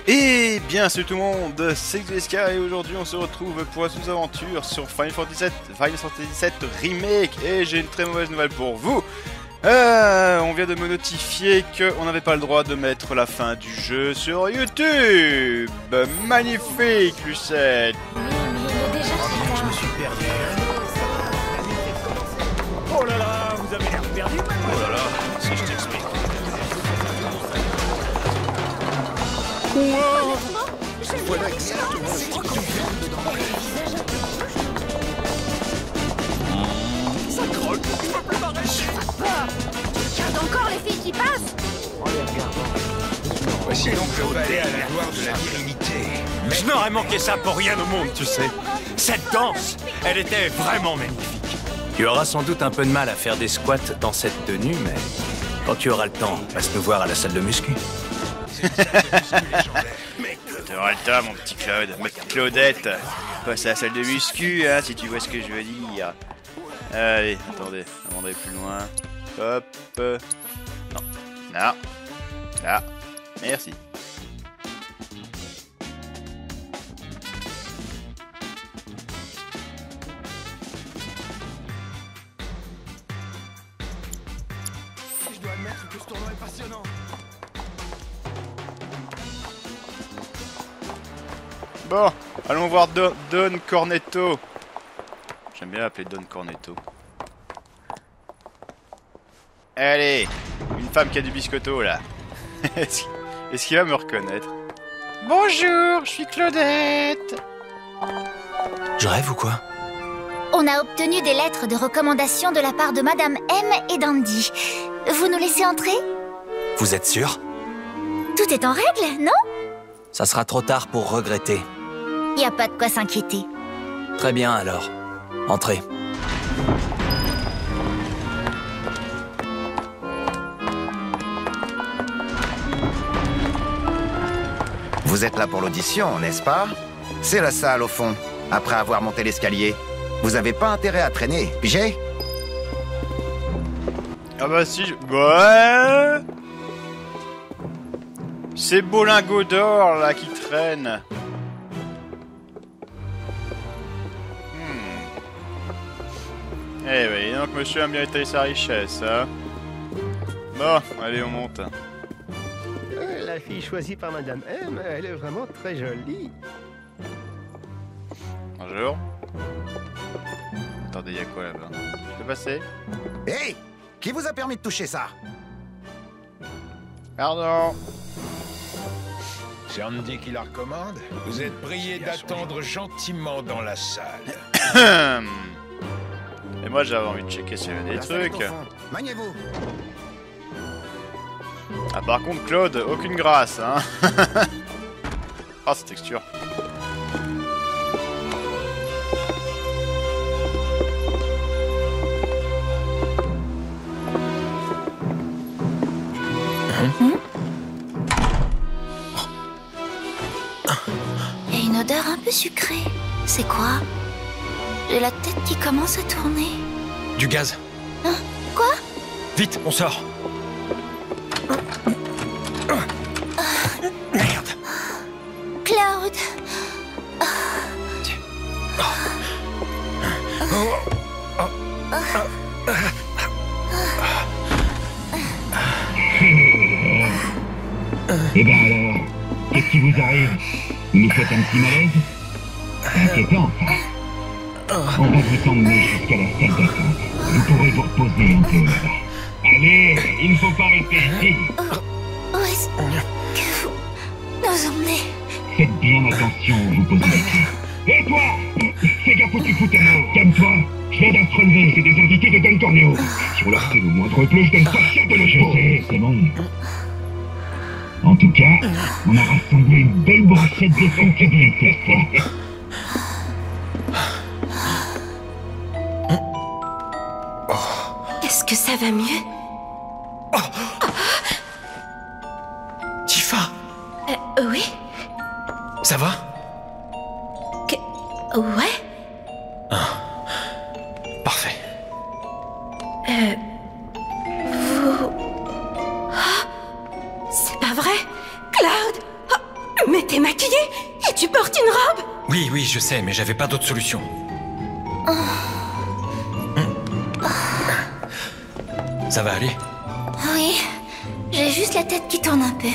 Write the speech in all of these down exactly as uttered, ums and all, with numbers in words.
Et bien salut tout le monde, c'est X et aujourd'hui on se retrouve pour une aventure sur Final Fantasy sept, Final Fantasy sept Remake. Et j'ai une très mauvaise nouvelle pour vous. Euh, on vient de me notifier qu'on n'avait pas le droit de mettre la fin du jeu sur YouTube. Magnifique, Lucette. Oui, mais il est déjà trop tard. Je me suis perdu. Oh là là, vous avez l'air perdu. Oh là là, si je t'explique. Wow. Voilà exactement ce qui te fait. Ça croque, je peux plus m'arrêter. Regarde encore les filles qui passent. Voici donc le palais à la gloire de la divinité. Je n'aurais manqué ça pour rien au monde, tu sais. Cette danse, elle était vraiment magnifique. Tu auras sans doute un peu de mal à faire des squats dans cette tenue, mais quand tu auras le temps, passe nous voir à la salle de muscu. Tu auras le temps, mon petit Claude, ma petite Claudette. Passe à la salle de muscu, hein, si tu vois ce que je veux dire. Allez, attendez, avant d'aller plus loin. Hop. euh, Non. Non. Là. Merci. Je dois admettre que ce tournoi est passionnant. Bon, allons voir Don, Don Cornetto. J'aime bien l'appeler Don Cornetto. Allez, une femme qui a du biscotto là. Est-ce est-ce qu'il va me reconnaître? Bonjour, je suis Claudette. Je rêve ou quoi? On a obtenu des lettres de recommandation de la part de Madame M et d'Andy. Vous nous laissez entrer? Vous êtes sûr? Tout est en règle, non? Ça sera trop tard pour regretter. Y a pas de quoi s'inquiéter. Très bien alors. Entrez. Vous êtes là pour l'audition, n'est-ce pas? C'est la salle au fond, après avoir monté l'escalier. Vous avez pas intérêt à traîner, pigé? Ah bah si, je... Ouais. C'est beau lingot d'or là qui traîne. Hmm. Eh oui, donc monsieur aime bien étaler sa richesse, hein. Bon, allez, on monte. Euh, La fille choisie par Madame M, elle est vraiment très jolie. Bonjour. Attendez, y'a quoi là-bas? Je peux passer? Hé! Qui vous a permis de toucher ça? Pardon. C'est Andy qui la recommande. Vous êtes prié d'attendre gentiment dans la salle. Et moi j'avais envie de checker s'il y avait des La salle est trucs. au fond. Maniez-vous. Ah par contre Claude, aucune grâce hein. Ah cette texture. Il y a une odeur un peu sucrée. C'est quoi? J'ai la tête qui commence à tourner. Du gaz. Hein? Quoi? Vite, on sort. Merde. Claude! Eh ben alors, qu'est-ce qui vous arrive? Vous nous faites un petit malaise? C'est temps, ça. On va vous emmener jusqu'à la salle d'attente. Vous pourrez vous reposer un peu là-bas. Allez, il ne faut pas rester ici. Où est-ce que vous nous emmenez? Faites bien attention où vous posez la clé. Et toi, fais gaffe où tu fous tes mots. Calme-toi, je viens d'être relevé, c'est des invités de Don Corneo. Si on leur fait le moindre bleu, je donne pas cher de loger. Je sais, c'est bon. En tout cas, on a rassemblé une belle brochette de son public cette fois. Est-ce que ça va mieux? Tifa, Euh, oui? ça va? Que... Ouais? Parfait. Euh... Vous... Ah, c'est pas vrai? Cloud! Ah, mais Oui, oui, je sais, mais j'avais pas d'autre solution. Oh. Ça va aller? Oui, j'ai juste la tête qui tourne un peu.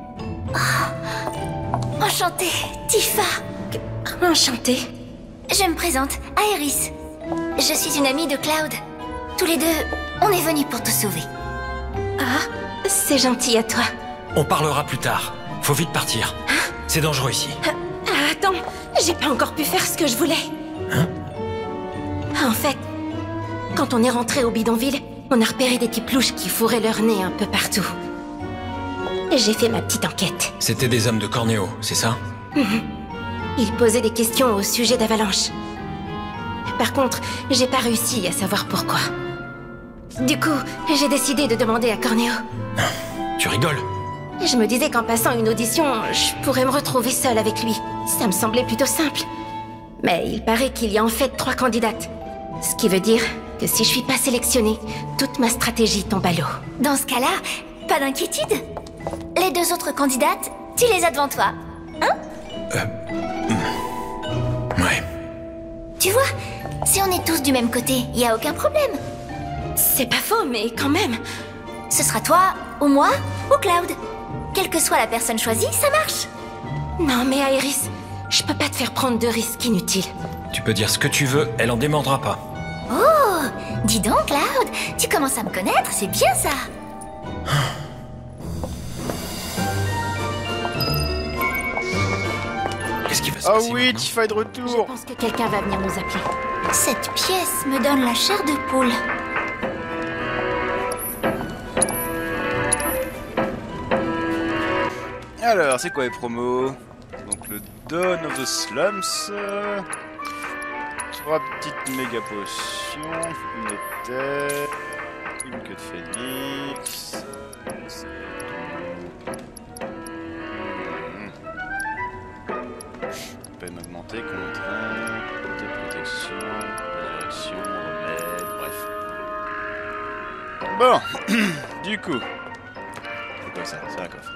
Oh. Enchantée, Tifa. Enchantée. Je me présente, Aeris. Je suis une amie de Cloud. Tous les deux, on est venus pour te sauver. Ah, c'est gentil à toi. On parlera plus tard. Faut vite partir. Hein? C'est dangereux ici. Ah, attends, j'ai pas encore pu faire ce que je voulais. Hein? En fait, quand on est rentré au bidonville, on a repéré des types louches qui fourraient leur nez un peu partout. J'ai fait ma petite enquête. C'était des hommes de Cornéo, c'est ça? Mmh. Ils posaient des questions au sujet d'Avalanche. Par contre, j'ai pas réussi à savoir pourquoi. Du coup, j'ai décidé de demander à Cornéo. Tu rigoles? Je me disais qu'en passant une audition, je pourrais me retrouver seule avec lui. Ça me semblait plutôt simple. Mais il paraît qu'il y a en fait trois candidates. Ce qui veut dire que si je suis pas sélectionnée, toute ma stratégie tombe à l'eau. Dans ce cas-là, pas d'inquiétude. Les deux autres candidates, tu les as devant toi. Hein? Euh... Ouais. Tu vois, si on est tous du même côté, y a aucun problème. C'est pas faux, mais quand même. Ce sera toi, ou moi, ou Cloud. Quelle que soit la personne choisie, ça marche. Non mais Aeris, je peux pas te faire prendre de risques inutiles. Tu peux dire ce que tu veux, elle en démordra pas. Oh, dis donc Cloud, tu commences à me connaître, c'est bien ça. Qu'est-ce qui va se Ah passer oui, maintenant? Tifa est de Je retour. pense que quelqu'un va venir nous appeler. Cette pièce me donne la chair de poule. Alors, c'est quoi les promos? Donc le Dawn of the Slums, euh, trois petites méga potions, une éther, une queue de phénix. Hmm. Peine augmentée, contrainte, de protection, résurrection, remède, bref. Bon, du coup, c'est quoi ça? C'est un coffre.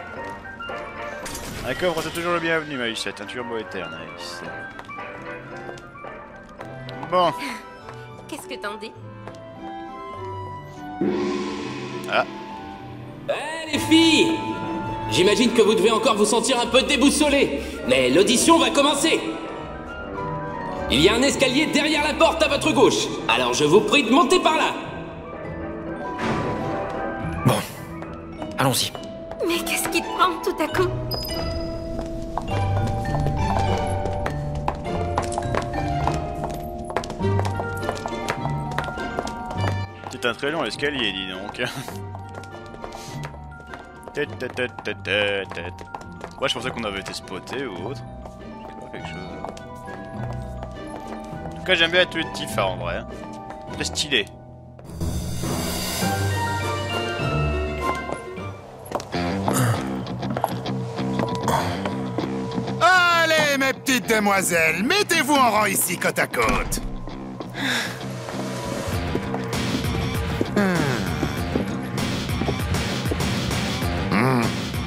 Un coffre, c'est toujours le bienvenu, Maïchette, un turbo éther, nice. Bon. Qu'est-ce que t'en dis? Ah. Eh les filles! J'imagine que vous devez encore vous sentir un peu déboussolé, mais l'audition va commencer. Il y a un escalier derrière la porte à votre gauche, alors je vous prie de monter par là. Bon, allons-y. Mais qu'est-ce qui te prend tout à coup? C'est un très long escalier, dis donc. Tête, tête, tête, tête, tête, tête. Moi, je pensais qu'on avait été spoté ou autre. Je sais pas, quelque chose. En tout cas, j'aime bien tuer Tifa en vrai. C'est stylé. Allez, mes petites demoiselles, mettez-vous en rang ici, côte à côte. Hmm.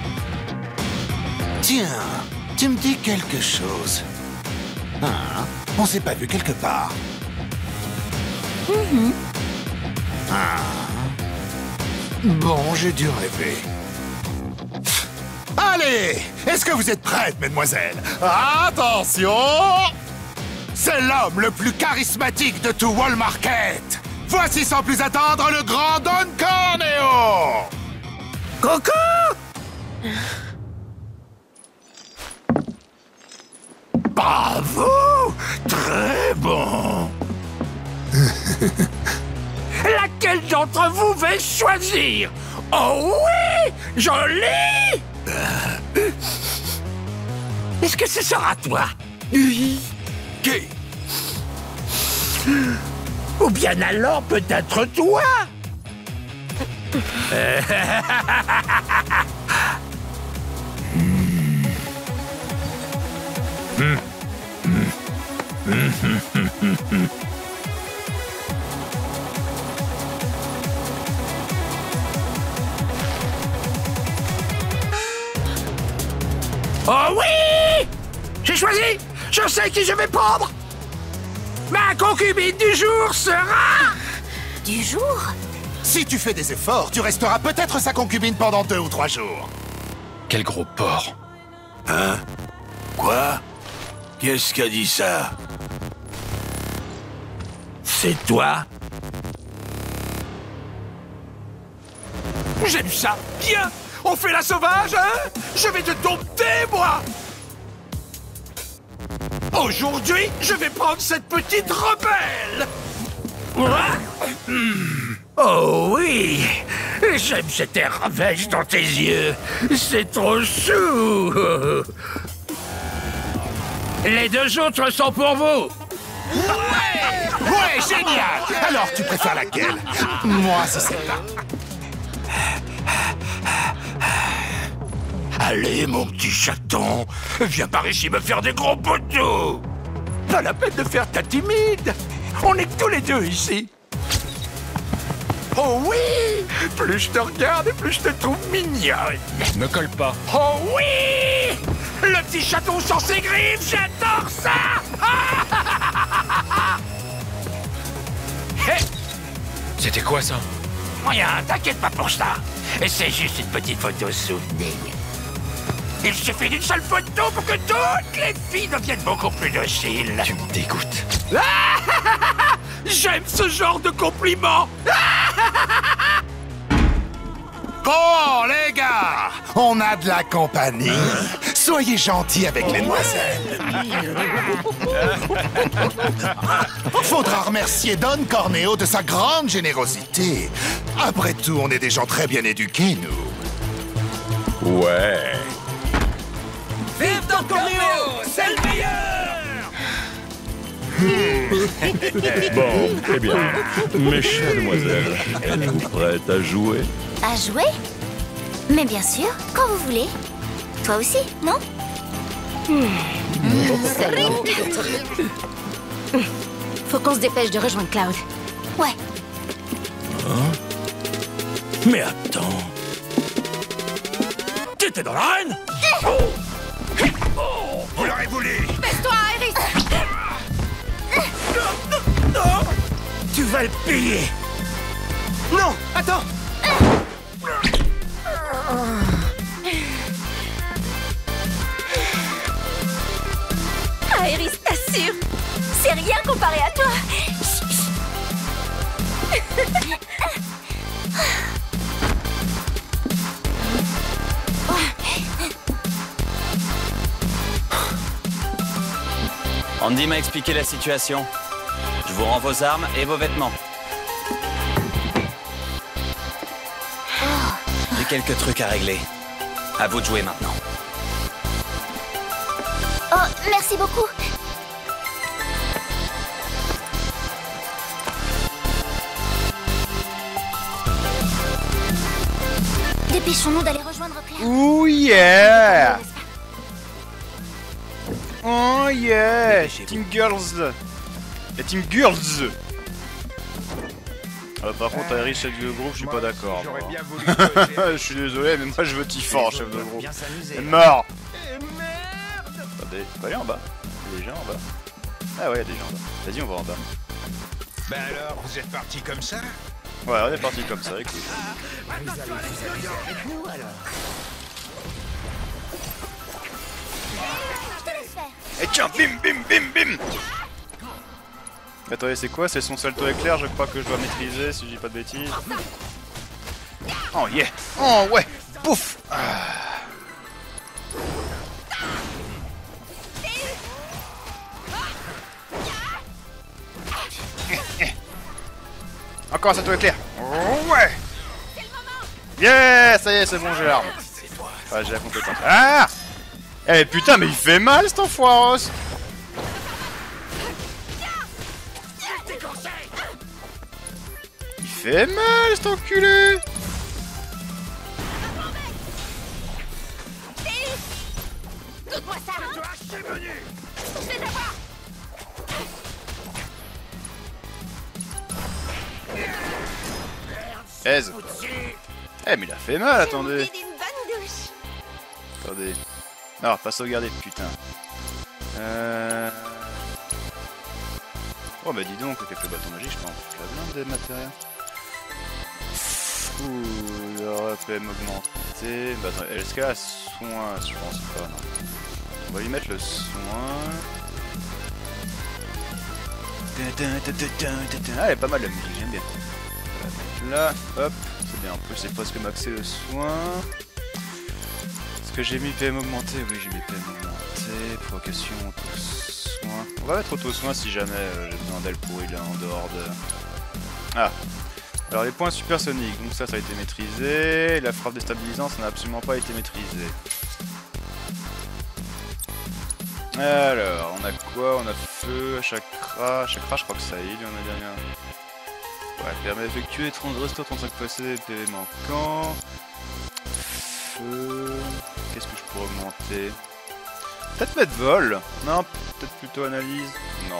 Tiens, tu me dis quelque chose. Ah, on s'est pas vu quelque part. Mm-hmm. Ah. Bon, j'ai dû rêver. Allez, est-ce que vous êtes prêtes, mesdemoiselles? Attention! C'est l'homme le plus charismatique de tout Wall Market. Voici sans plus attendre le grand Don Corneo. Coucou! Bravo! Très bon! Laquelle d'entre vous vais choisir? Oh oui! Joli! Est-ce que ce sera toi? Oui. Qui? Ou bien alors peut-être toi? Oh oui! J'ai choisi Je sais qui je vais prendre. Ma concubine du jour sera... Du jour? Si tu fais des efforts, tu resteras peut-être sa concubine pendant deux ou trois jours. Quel gros porc. Hein? Quoi? Qu'est-ce qu'a dit ça? C'est toi? J'aime ça. Bien. On fait la sauvage, hein? Je vais te dompter, moi. Aujourd'hui, je vais prendre cette petite rebelle. Oh oui. J'aime cet air ravage dans tes yeux. C'est trop chou. Les deux autres sont pour vous. Ouais! Ouais, génial! Alors, tu préfères laquelle? Moi, c'est celle-là. Allez, mon petit chaton, viens par ici me faire des gros poteaux. Pas la peine de faire ta timide. On est que tous les deux ici. Oh oui! Plus je te regarde et plus je te trouve mignonne. Me colle pas. Oh oui! Le petit chaton sans ses griffes, j'adore ça! Hey! C'était quoi ça? Rien, t'inquiète pas pour ça. C'est juste une petite photo souvenir. Il suffit d'une seule photo pour que toutes les filles deviennent beaucoup plus dociles. Tu me dégoûtes. J'aime ce genre de compliments. Bon, les gars, on a de la compagnie. Soyez gentils avec les demoiselles. Faudra remercier Don Corneo de sa grande générosité. Après tout, on est des gens très bien éduqués, nous. Ouais. Vive Don Corneo, c'est le meilleur. Bon, très bien. Mes chères demoiselles, êtes-vous prêtes à jouer? À jouer? Mais bien sûr, quand vous voulez. Toi aussi, non? Faut qu'on se dépêche de rejoindre Cloud. Ouais. Hein? Mais attends. T'étais dans l'arène? Oh. Oh, vous l'aurez voulu. Baisse-toi, Iris. Non, non, non. Tu vas le payer. Non, attends. Iris, t'assure. C'est rien comparé à toi. Andy m'a expliqué la situation. Je vous rends vos armes et vos vêtements. J'ai quelques trucs à régler. À vous de jouer maintenant. Oh, merci beaucoup. Dépêchons-nous d'aller rejoindre Claire. Ouh yeah! Oh yeah! Team Girls! La Team Girls! Ah, par contre, Iris, chef de groupe, je suis pas d'accord. Je suis désolé, mais moi je veux Tiffort, chef de groupe. C'est mort! Attendez, faut pas aller en bas. Il y a des gens en bas. Ah ouais, il y a des gens en bas. Vas-y, on va en bas. Ben alors, vous êtes partis comme ça? Ouais, on est parti comme ça, écoute. Et tiens, bim, bim, bim, bim! Attendez, c'est quoi? C'est son salto éclair, je crois que je dois maîtriser, si je dis pas de bêtises. Oh yeah! Oh ouais! Pouf! Ah. Encore un salto éclair! Oh ouais! Yeah! Ça y est, c'est bon, j'ai l'arme. Ah, j'ai la compétence. Ah! Eh putain, mais il fait mal cet enfoiros! Il fait mal cet enculé! Goûte-moi ça. Je vais t'avoir. Aise! Eh, mais il a fait mal, attendez! Attendez. Non, pas sauvegarder, putain. Euh... Oh bah dis donc, avec le bâton magique, je peux en foutre la blinde des matériaux. Ouh, le P M augmenté. Bah attends, est-ce qu'elle a soin? Je pense pas, non. On va lui mettre le soin. Ah, elle est pas mal la musique, j'aime bien. On va la mettre là, hop. C'est bien, en plus c'est presque maxé le soin. Est-ce que j'ai mis P M augmenté? Oui, j'ai mis P M augmenté. Provocation, auto-soin. On va mettre auto-soin si jamais euh, j'ai besoin d'elle pour il est en dehors de... Ah. Alors les points supersoniques, donc ça, ça a été maîtrisé. La frappe déstabilisante, ça n'a absolument pas été maîtrisé. Alors, on a quoi? On a feu, chakra. Chakra, je crois que ça y est, on a rien. Ouais, permet d'effectuer trente, restaure trente-cinq fois C D P manquant. Feu. Qu'est-ce que je pourrais augmenter? Peut-être mettre vol? Non, peut-être plutôt analyse? Non.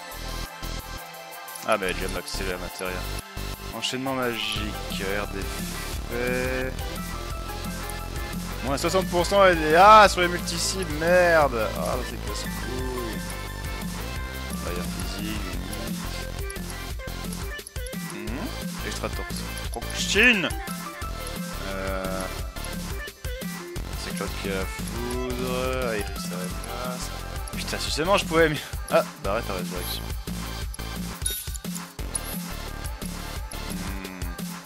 Ah, bah, j'ai maxé la matériel. Enchaînement magique, R d'effet. Moins soixante pour cent et des... Ah, sur les multi-cibles, merde. Ah, c'est casse-couille. Barrière physique, unique. Mmh. Extra toxine. Euh... C'est Claude qui a la foudre. Iris à la place. Putain, si seulement je pouvais... Ah, bah arrête ta résurrection. Mmh.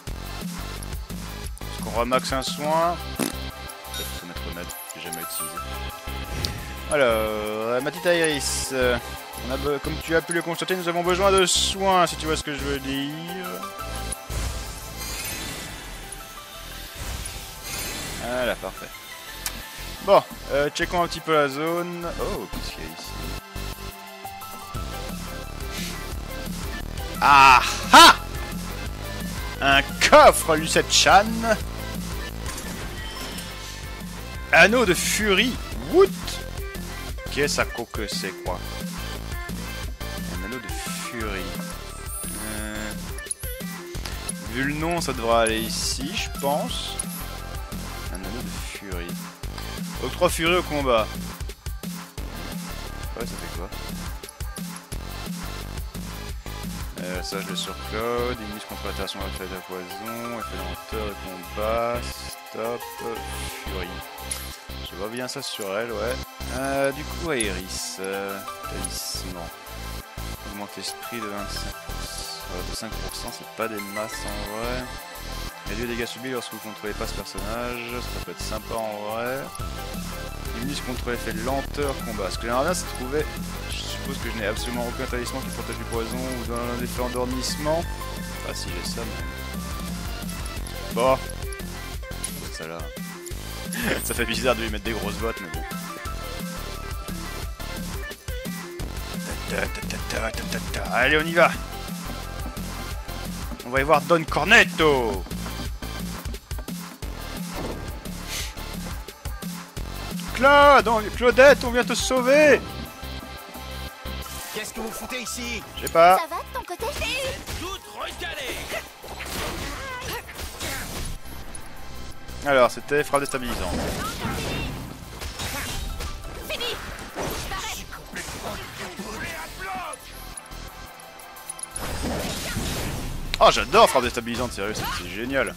Est-ce qu'on remaxe un soin? Peut-être mettre remède, j'ai jamais utilisé. Alors, ma petite Iris, euh, on a comme tu as pu le constater, nous avons besoin de soins, si tu vois ce que je veux dire. Voilà, parfait. Bon, euh, checkons un petit peu la zone. Oh, qu'est-ce qu'il y a ici? Ah ah! Un coffre, Lucette Chan. Anneau de furie. What? Qu'est-ce que c'est quoi? Un anneau de furie. Euh... Vu le nom, ça devra aller ici, je pense. Un anneau de furie. Octroi furie au combat. Ouais, ça fait quoi? Euh, ça, je le surcode. Immunise contre l'altération de l'effet de poison. Effet lenteur et combat. Stop. Furie. Je vois bien ça sur elle, ouais. Euh, du coup, Iris. Euh, talisman. Augmente esprit de vingt-cinq pour cent. De cinq pour cent, c'est pas des masses en vrai. Réduit les dégâts subis lorsque vous contrôlez pas ce personnage. Ça peut être sympa en vrai. Immunise contre l'effet lenteur combat. Ce que j'aimerais bien, c'est trouver. Je suppose que je n'ai absolument aucun talisman qui protège du poison ou d'un effet endormissement. Ah, si j'ai ça, mais. Bon. C'est ça là. Ça fait bizarre de lui mettre des grosses bottes, mais bon. Allez, on y va. On va y voir Don Cornetto. Claude, on... Claudette, on vient te sauver. Qu'est-ce que vous foutez ici? Je sais pas. Ça va de ton côté? Toutes recalées. Alors, c'était frappe déstabilisante. Fini. Oh, j'adore frappe déstabilisante, sérieux, c'est génial.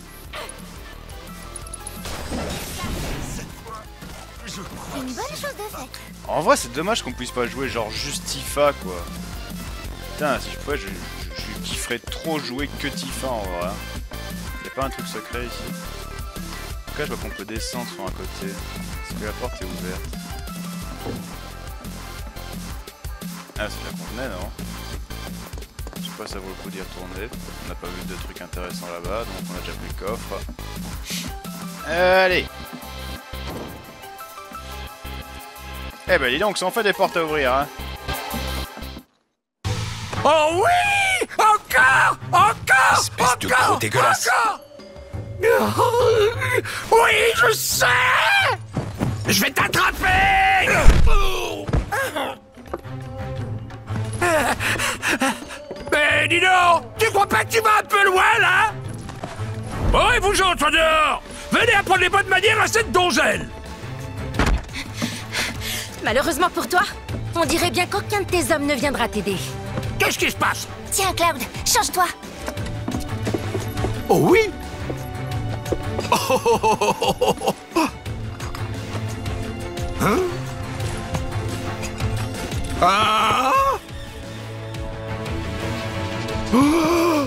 C'est une bonne chose de fait. En vrai, c'est dommage qu'on puisse pas jouer genre juste Tifa, quoi. Putain, si je pouvais, je, je, je kifferais trop jouer que Tifa en vrai. Y'a pas un truc secret ici? En tout cas, je vois qu'on peut descendre sur un côté. Est-ce que la porte est ouverte? Ah, c'est là qu'on venait, non? Je sais pas, ça vaut le coup d'y retourner. On n'a pas vu de trucs intéressants là-bas, donc on a déjà pris le coffre. Allez! Eh ben dis donc, ça en fait des portes à ouvrir, hein. Oh oui! Encore! Encore! Espèce de gros dégueulasse! Encore! Oui, je sais! Je vais t'attraper! Mais dis donc! Tu crois pas que tu vas un peu loin, là? Oh, et vous autres, dehors! Venez apprendre les bonnes manières à cette donzelle! Malheureusement pour toi, On dirait bien qu'aucun de tes hommes ne viendra t'aider. Qu'est-ce qui se passe? Tiens, Cloud, change-toi. Oh oui. Oh, oh, oh, oh, oh, oh, oh. Hein? Ah oh.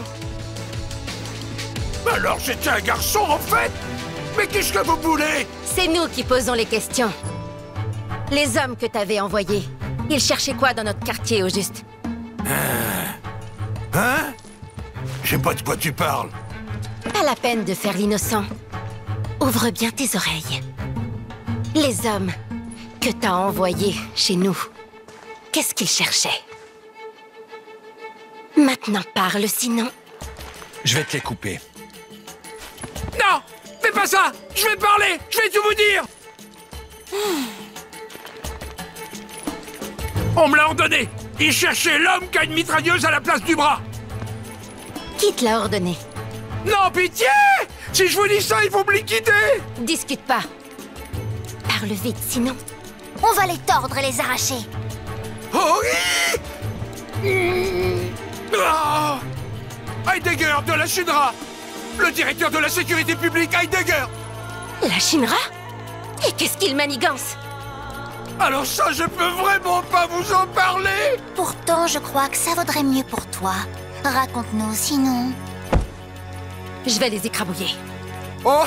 Alors j'étais un garçon en fait? Mais qu'est-ce que vous voulez? C'est nous qui posons les questions. Les hommes que t'avais envoyés, ils cherchaient quoi dans notre quartier au juste? Hein? Hein? Je sais pas de quoi tu parles. Pas la peine de faire l'innocent. Ouvre bien tes oreilles. Les hommes que t'as envoyés chez nous, qu'est-ce qu'ils cherchaient? Maintenant parle, sinon... Je vais te les couper. Non! Fais pas ça! Je vais parler! Je vais tout vous dire! On me l'a ordonné! Il cherchait l'homme qui a une mitrailleuse à la place du bras! Qui te l'a ordonné? Non, pitié! Si je vous dis ça, il faut me liquider! Discute pas. Parle vite, sinon... On va les tordre et les arracher. Oh oui! Oh! Heidegger de la Shinra! Le directeur de la sécurité publique, Heidegger! La Shinra? Et qu'est-ce qu'il manigance? Alors ça, je peux vraiment pas vous en parler! Pourtant, je crois que ça vaudrait mieux pour toi. Raconte-nous, sinon... Je vais les écrabouiller. Oh!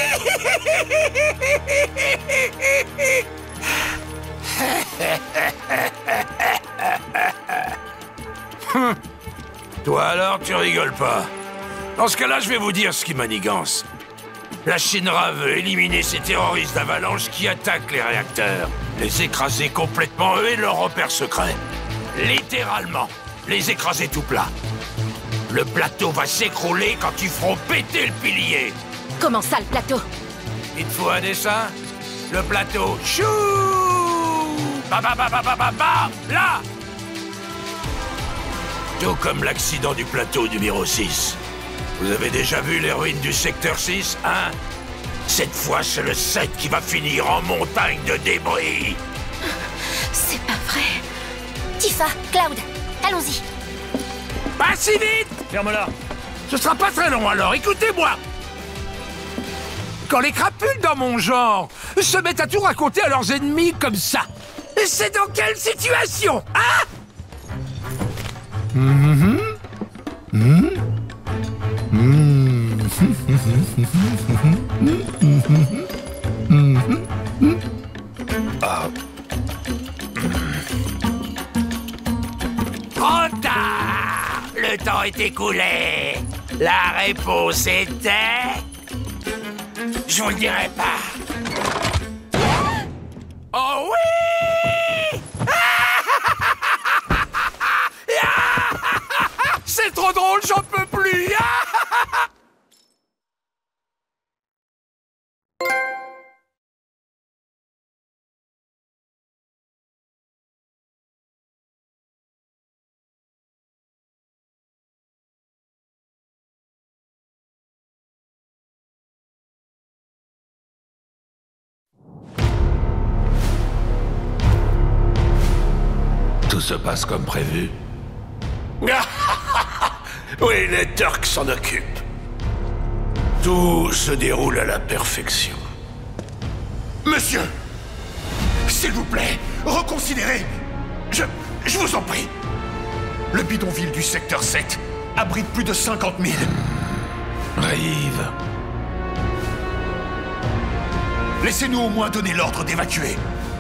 Toi alors, tu rigoles pas. Dans ce cas-là, je vais vous dire ce qui manigance. La Shinra veut éliminer ces terroristes d'Avalanche qui attaquent les réacteurs. Les écraser complètement, eux et leurs repères secrets. Littéralement, les écraser tout plat. Le plateau va s'écrouler quand ils feront péter le pilier. Comment ça, le plateau? Il te faut un dessin? Le plateau, chou! Ba ba ba ba ba ba ba! Là! Tout comme l'accident du plateau numéro six. Vous avez déjà vu les ruines du secteur six, hein? Cette fois, c'est le sept qui va finir en montagne de débris. C'est pas vrai. Tifa, Cloud, allons-y. Pas si vite! Ferme-la. Ce sera pas très long alors, écoutez-moi! Quand les crapules dans mon genre se mettent à tout raconter à leurs ennemis comme ça, c'est dans quelle situation, hein? Mmh. Mmh. Mmh. Ah. Trop tard! Le temps est écoulé. La réponse était... Je vous le dirai pas. Oh oui! C'est trop drôle, j'en peux plus! Tout se passe comme prévu. Oui, les Turcs s'en occupent. Tout se déroule à la perfection. Monsieur, s'il vous plaît, reconsidérez. Je... je vous en prie. Le bidonville du secteur sept abrite plus de cinquante mille. Rive. Laissez-nous au moins donner l'ordre d'évacuer.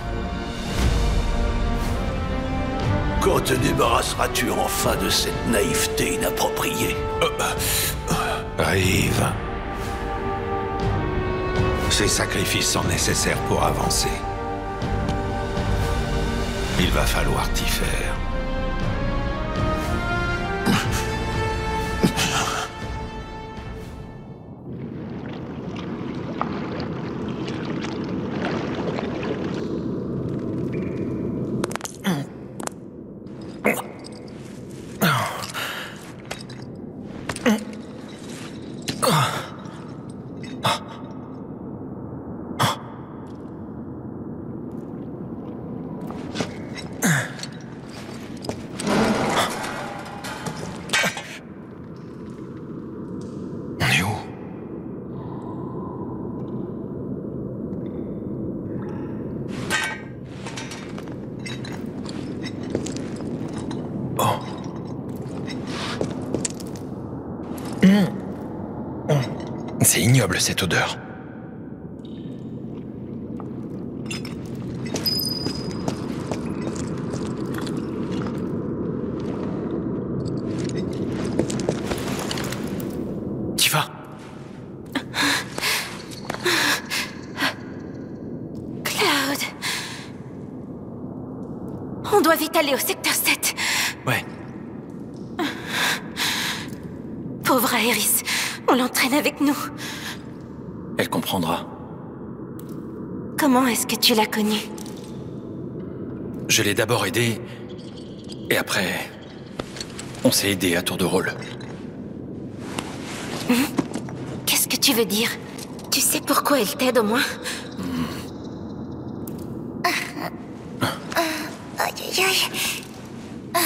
Quand te débarrasseras-tu enfin de cette naïveté inappropriée? euh, euh, Rive. Ces sacrifices sont nécessaires pour avancer. Il va falloir t'y faire. Uh. C'est ignoble cette odeur. Tifa. Cloud. On doit vite aller au secteur sept. Ouais. Pauvre Aerys. On l'entraîne avec nous. Elle comprendra. Comment est-ce que tu l'as connue? Je l'ai d'abord aidée, et après, on s'est aidé à tour de rôle. Mmh. Qu'est-ce que tu veux dire? Tu sais pourquoi elle t'aide au moins? Mmh. Ah, ah, ah, aïe aïe aïe. Ah.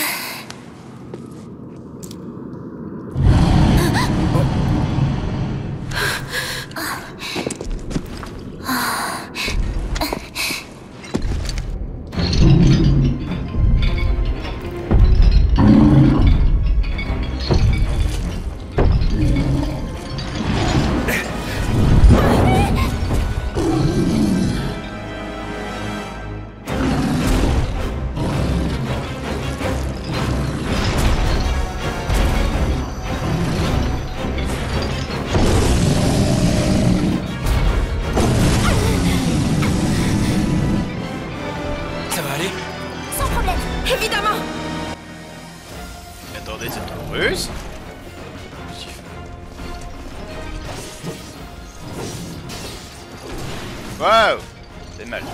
Waouh, c'est mal.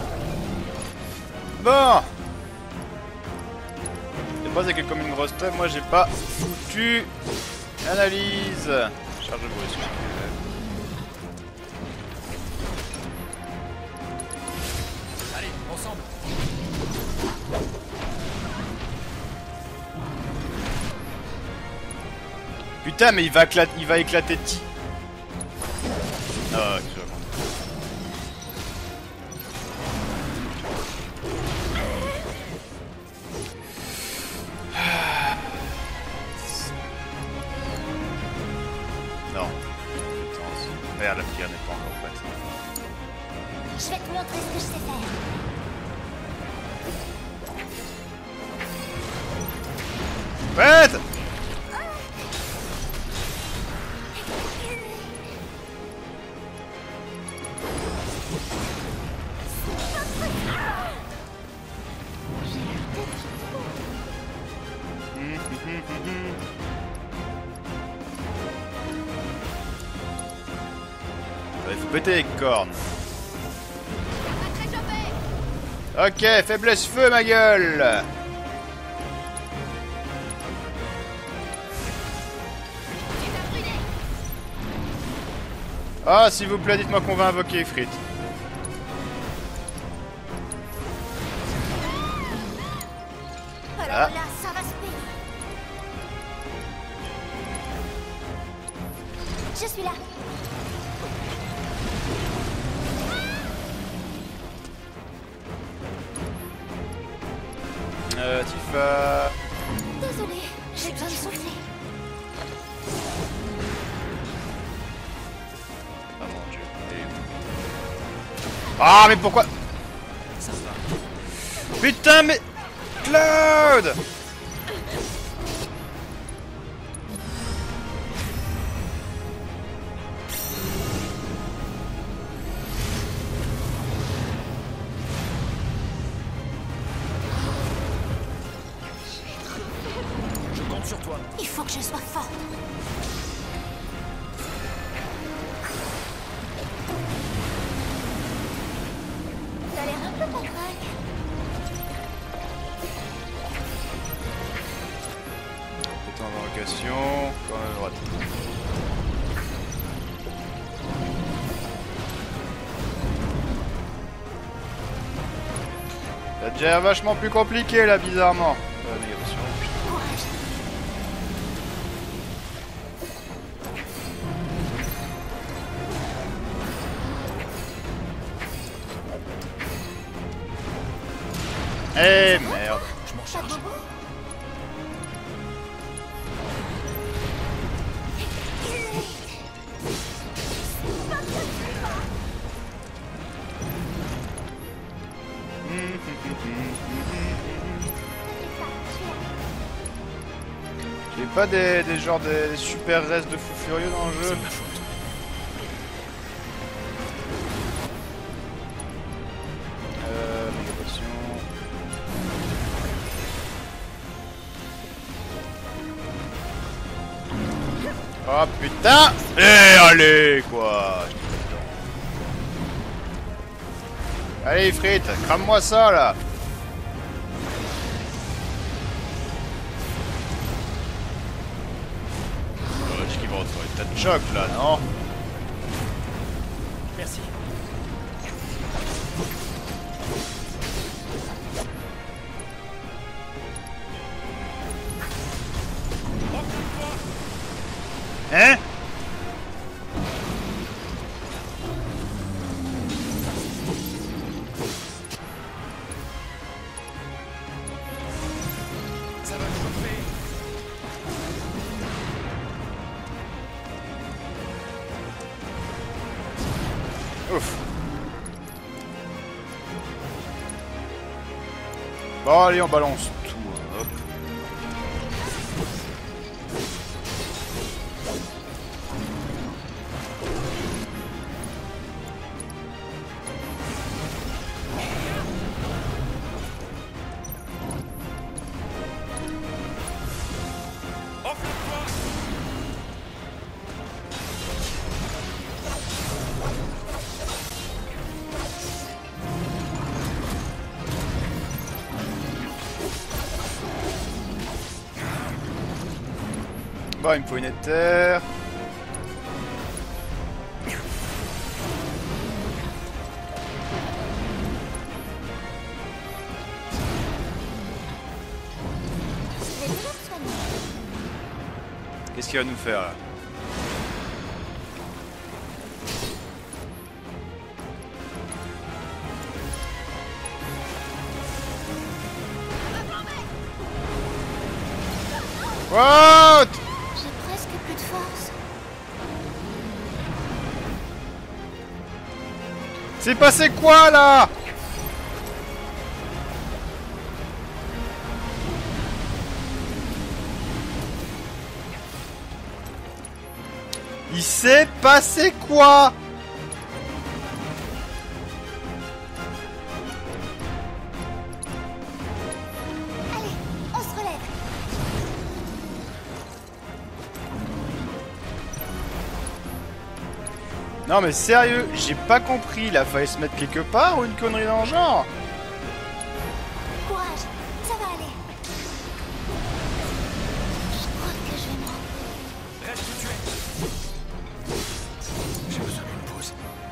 Bon. Je pense que comme une grosse tête, moi j'ai pas foutu analyse. Charge brusque. Allez, ensemble. Putain, mais il va éclater, il va éclater Ti. Ah, excellent. Non. Merde, la pierre n'est pas encore prête. Je vais te montrer ce que je sais faire. Prête! Il faut péter les cornes. Ok, faiblesse feu ma gueule. Ah, s'il vous plaît, dites-moi qu'on va invoquer Ifrit. Alors Ah. là, ça va se payer. Je suis là. Euh, Tifa... Désolée, j'ai besoin de souffler. Ah mon dieu. Et... Ah, mais pourquoi? Putain, mais... Cloud! Je compte sur toi. Il faut que je sois forte. T'as l'air un peu patraque. T'es en invocation, quand même droite. Ça devient vachement plus compliqué là, bizarrement. Euh, négation, Eh merde. Je m'en charge. Et pas des, des genres des super restes de fous furieux dans le jeu. C'est ma faute. Euh, négociation. Oh putain! Eh allez quoi! Allez frites, crame-moi ça là! Je qui va retrouver un tas de choc là, non? Merci. Hein? Ça va chauffer. Ouf. Bon allez on balance tout. Hop. Bon, il me faut une éther. Qu'est-ce qu'il va nous faire là? What? J'ai presque plus de force. C'est passé quoi là? Il s'est passé quoi? Allez, on se relève. Non mais sérieux, j'ai pas compris, il a failli se mettre quelque part ou une connerie dans le genre? Courage, ça va aller. Je crois que je vais me rendre. Reste où tu es. J'ai besoin d'une pause.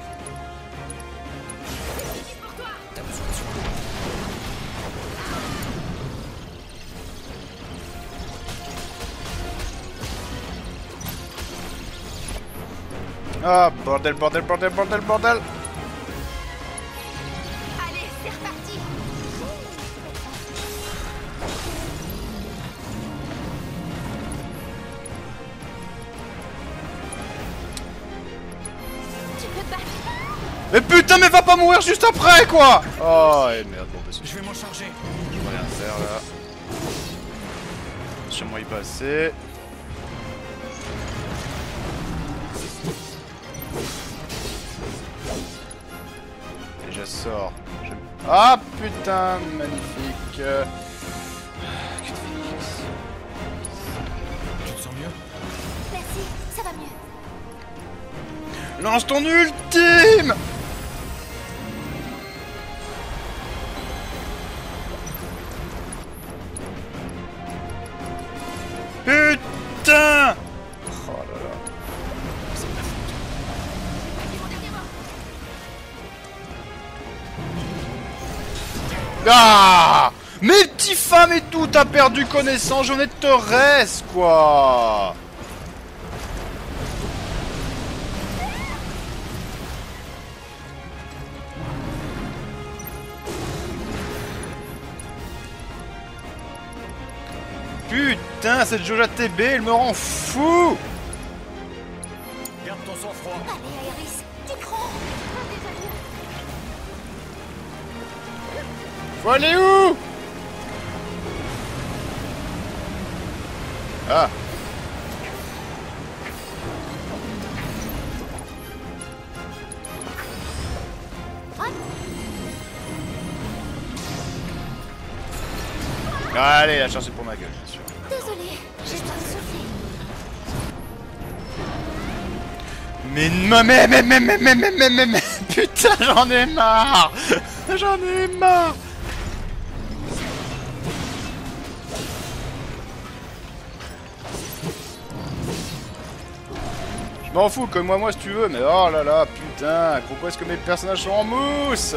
T'as besoin de soin. Ah bordel, bordel, bordel, bordel, bordel. Allez, c'est reparti. Tu peux te battre. Mais putain, mais va pas mourir juste après quoi! Oh et merde, bon parce que Je vais m'en charger. je peux rien faire là. Sûrement y passer. Déjà sort. Je... Ah putain, magnifique. Euh... que de Phoenix. Tu te sens mieux? Merci, ça va mieux. Lance ton ultime! Putain! Oh là là. C'est ma faute. Ah! Mes petits femmes et tout, t'as perdu connaissance, j'en ai de te reste quoi! Putain, cette jauge A T B, elle me rend fou! Garde ton sang-froid. Allez, Aéris, t'y crois. Faut aller où? Ah! Allez, la charge est pour ma gueule, bien sûr. Désolée, j'ai pas soufflé. Mais non, mais, mais, mais, mais, mais, mais, mais, mais, mais, putain, j'en ai marre. J'en ai marre. Je m'en fous, comme moi, moi, si tu veux, mais oh là là, putain, pourquoi est-ce que mes personnages sont en mousse?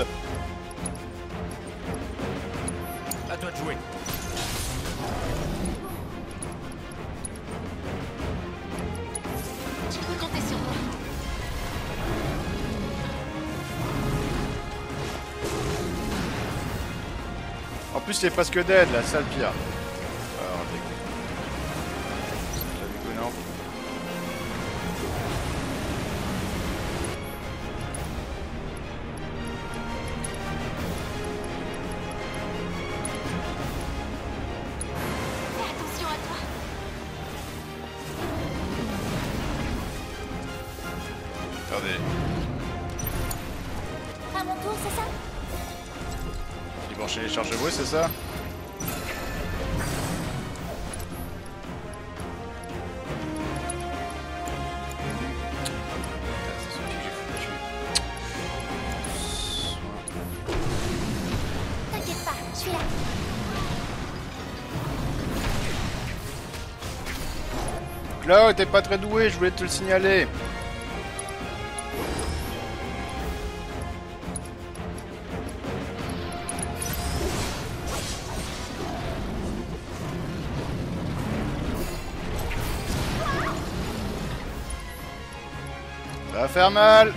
À toi de jouer. Tu peux compter sur moi. En plus, il est presque dead, là, ça le pire. Alors, dégoût. Ça dégoût, non. Fais attention à toi. Attendez. À mon tour, c'est ça? Il branche les charges de bruit, c'est ça? T'inquiète pas, je suis là. Cloud, t'es pas très doué, je voulais te le signaler. Ça va faire mal.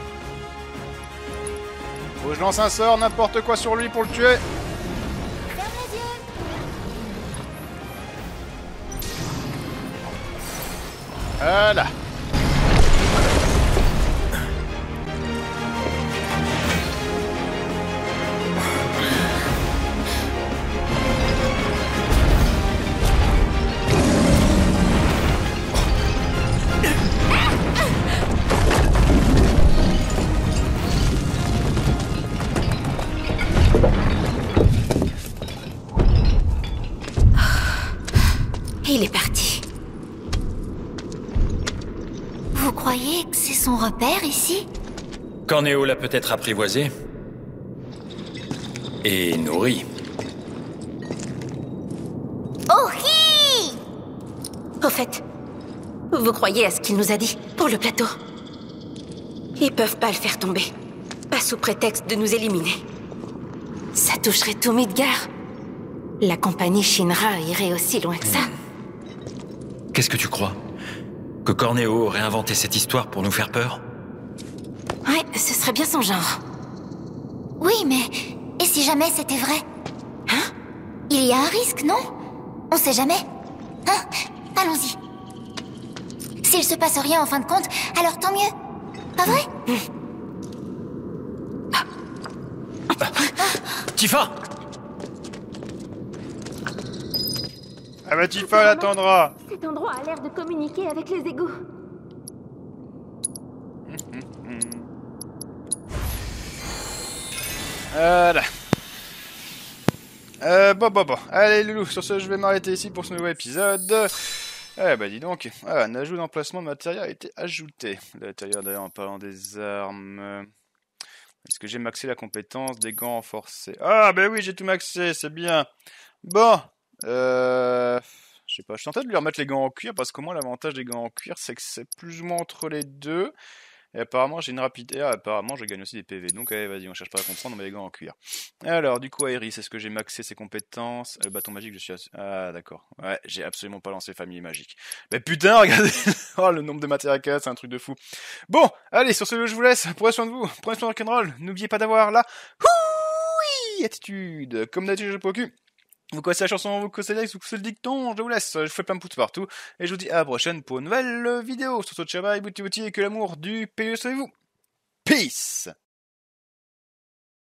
Faut que je lance un sort, n'importe quoi sur lui pour le tuer. Ferme les yeux. Voilà. Il est parti. Vous croyez que c'est son repère ici? Cornéo l'a peut-être apprivoisé. Et nourri. Oh hi! Au fait, vous croyez à ce qu'il nous a dit pour le plateau? Ils peuvent pas le faire tomber. Pas sous prétexte de nous éliminer. Ça toucherait tout Midgar. La compagnie Shinra irait aussi loin que ça. Qu'est-ce que tu crois? Que Cornéo aurait inventé cette histoire pour nous faire peur? Ouais, ce serait bien son genre. Oui, mais... Et si jamais c'était vrai? Hein? Il y a un risque, non? On sait jamais. Hein? Allons-y. S'il se passe rien en fin de compte, alors tant mieux. Pas vrai? Tifa! Ah bah Tifa l'attendra. Cet endroit a l'air de communiquer avec les égouts. Voilà. Euh, bon, bon, bon. Allez, Loulou, sur ce, je vais m'arrêter ici pour ce nouvel épisode. Eh bah, dis donc. Ah, un ajout d'emplacement de matériel a été ajouté. L'intérieur, d'ailleurs, en parlant des armes. Est-ce que j'ai maxé la compétence des gants renforcés? Ah, bah oui, j'ai tout maxé, c'est bien. Bon. Euh... Je sais pas, je suis tenté de lui remettre les gants en cuir, parce qu'au moins, l'avantage des gants en cuir, c'est que c'est plus ou moins entre les deux. Et apparemment, j'ai une rapidité. Ah, apparemment, je gagne aussi des P V. Donc, allez, vas-y, on cherche pas à comprendre, on met les gants en cuir. Alors, du coup, Aeris, est-ce que j'ai maxé ses compétences? Le bâton magique, je suis... Ass... Ah, d'accord. Ouais, j'ai absolument pas lancé famille magique. Mais putain, regardez. Oh, le nombre de matériel qu'il y a, c'est un truc de fou. Bon, allez, sur ce, je vous laisse. Prenez soin de vous. Prenez soin de rock'n'roll. N'oubliez pas d'avoir la... Houii attitude. Comme d'habitude, je peux au cul. Vous connaissez la chanson, vous connaissez l'ex, vous connaissez le dicton, je vous laisse, je fais plein de pouces partout, et je vous dis à la prochaine pour une nouvelle vidéo. Sur ce, ciao bye, bouti bouti, et que l'amour du P E soyez vous. Peace!